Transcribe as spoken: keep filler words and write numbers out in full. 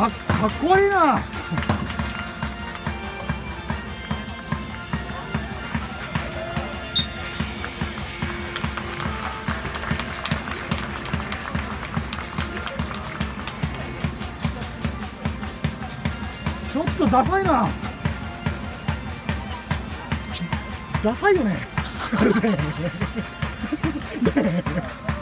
かかっこ悪いな。ちょっとダサいな。ダサいよね。あれね。ね